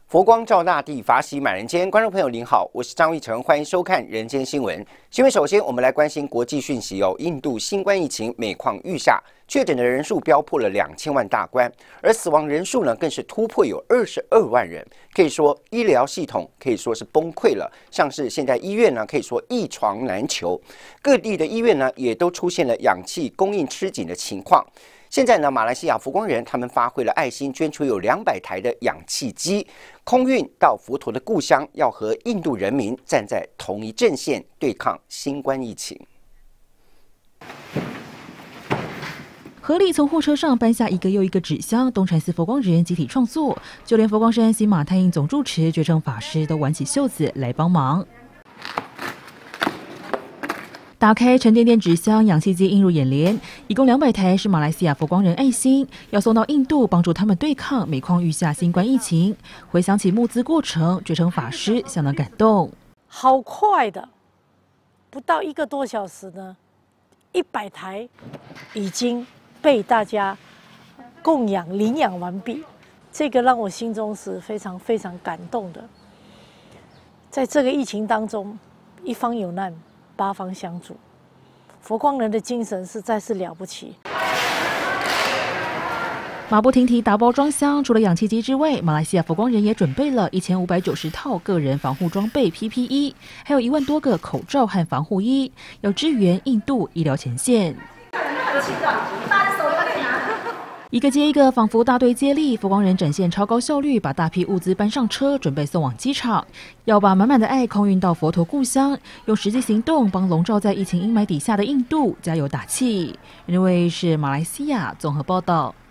佛光照大地，法喜满人间。观众朋友您好，我是张玉成，欢迎收看《人间新闻》。新闻首先，我们来关心国际讯息哦。印度新冠疫情每况愈下，确诊的人数飙破了2000万大关，而死亡人数呢更是突破有22万人。可以说，医疗系统可以说是崩溃了。像是现在医院呢，可以说一床难求，各地的医院呢也都出现了氧气供应吃紧的情况。现在呢，马来西亚佛光人他们发挥了爱心，捐出有200台的氧气机，空运到佛陀的故乡，要和印度人民站在同一阵线，对抗新冠疫情。 合力从货车上搬下一个又一个纸箱，东禅寺佛光人集体创作，就连佛光山新马太印总住持觉诚法师都挽起袖子来帮忙。打开沉甸甸纸箱，氧气机映入眼帘，一共200台，是马来西亚佛光人爱心，要送到印度，帮助他们对抗每况愈下新冠疫情。回想起募资过程，觉诚法师相当感动。 好快的，不到1个多小时呢，100台已经被大家供养领养完毕，这个让我心中是非常非常感动的。在这个疫情当中，一方有难，8方相助，佛光人的精神实在是了不起。 马不停蹄打包装箱，除了氧气机之外，马来西亚佛光人也准备了1590套个人防护装备 PPE， 还有1万多个口罩和防护衣，要支援印度医疗前线。一个接一个，仿佛大队接力，佛光人展现超高效率，把大批物资搬上车，准备送往机场，要把满满的爱空运到佛陀故乡，用实际行动帮笼罩在疫情阴霾底下的印度加油打气。因为是马来西亚综合报道。